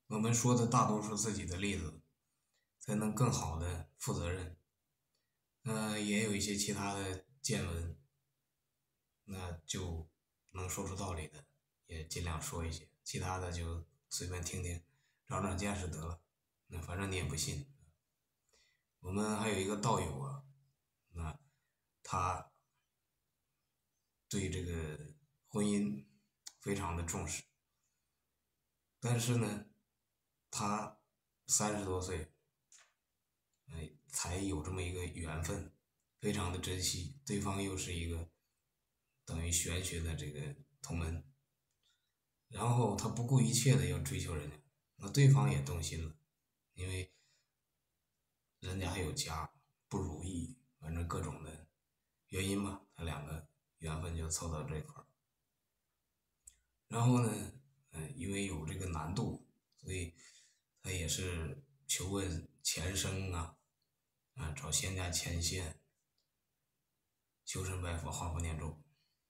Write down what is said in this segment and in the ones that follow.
我们说的大多数自己的例子，才能更好的负责任。也有一些其他的见闻，那就能说出道理的，也尽量说一些，其他的就随便听听，长长见识得了。那反正你也不信。我们还有一个道友啊，那他对这个婚姻非常的重视，但是呢，他30多岁，才有这么一个缘分，非常的珍惜。对方又是一个等于玄学的这个同门，然后他不顾一切的要追求人家，那对方也动心了，因为人家还有家，不如意，反正各种的原因吧，他两个缘分就凑到这块儿。然后呢，因为有这个难度，所以他也是求问前生找仙家牵线，求神拜佛，画符念咒。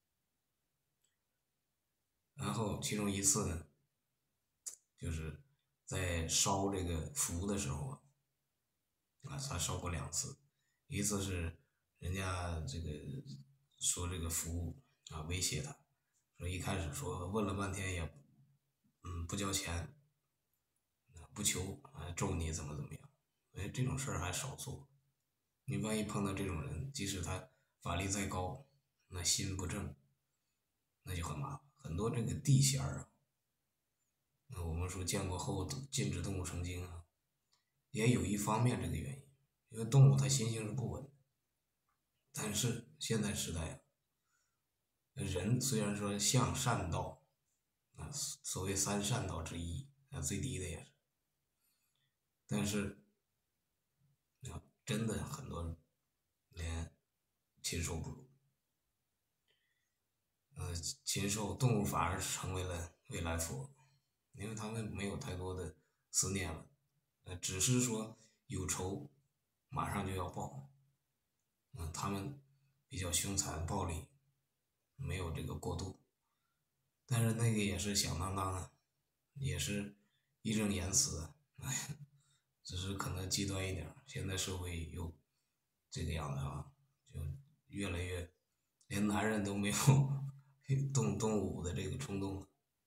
然后其中一次呢，就是在烧这个符的时候他烧过2次，一次是人家这个说这个符威胁他，说一开始说问了半天也不交钱，不求咒你怎么样，这种事儿还少做。你万一碰到这种人，即使他法力再高，那心不正，那就很麻烦。很多这个地仙儿那我们说建国后禁止动物成精也有一方面这个原因，因为动物它心性是不稳的。但是现在时代人虽然说向善道，所谓3善道之一，最低的也是，但是真的很多连禽兽不如。禽兽动物反而成为了未来佛，因为他们没有太多的思念了，只是说有仇马上就要报，他们比较凶残暴力，没有这个过度，但是那个也是响当当的，也是义正言辞的，只是可能极端一点。现在社会又这个样子就越来越连男人都没有动武的这个冲动了。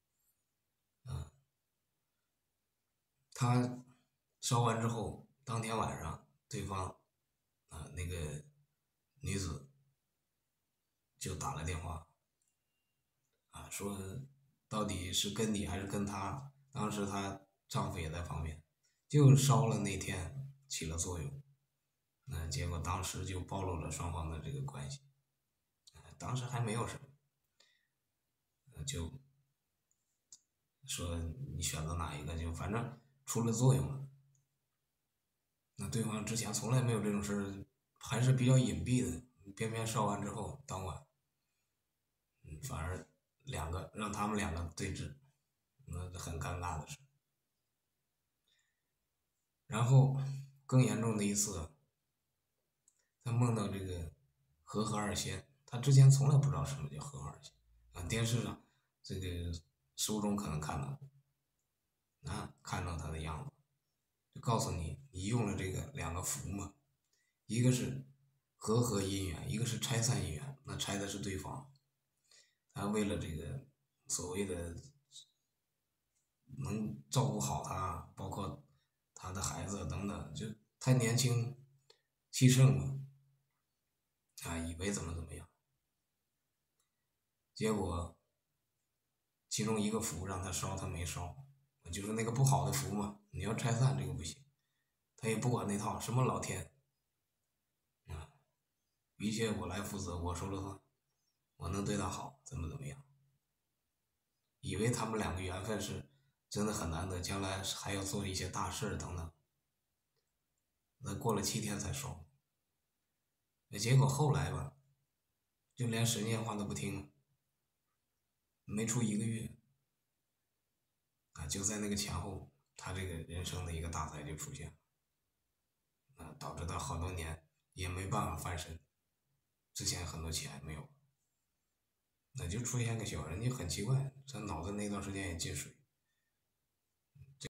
他烧完之后，当天晚上对方那个女子就打了电话说到底是跟你还是跟他？当时她丈夫也在旁边，就烧了那天起了作用，结果当时就暴露了双方的这个关系，当时还没有什么，就说你选择哪一个，就反正出了作用了。那对方之前从来没有这种事儿，还是比较隐蔽的，偏偏烧完之后当晚，反而让他们两个对峙，那很尴尬的事。然后更严重的一次，他梦到这个和合二仙，他之前从来不知道什么叫和合二仙电视上这个书中可能看到过，看到他的样子，就告诉你，你用了这个2个符嘛，一个是和合姻缘，一个是拆散姻缘，那拆的是对方，他为了这个所谓的能照顾好他，包括他的孩子等等，就太年轻气盛了以为怎么样，结果其中一个符让他烧，他没烧，就是那个不好的符嘛，你要拆散这个不行，他也不管那套，什么老天一切我来负责，我说了算，我能对他好，怎么样，以为他们两个缘分是真的很难得，将来还要做一些大事等等，那过了7天才烧，结果后来吧，就连神仙话都不听了，没出1个月就在那个前后，他这个人生的一个大灾就出现了，导致他好多年也没办法翻身，之前很多钱没有，那就出现个小人，就很奇怪，他脑子那段时间也进水，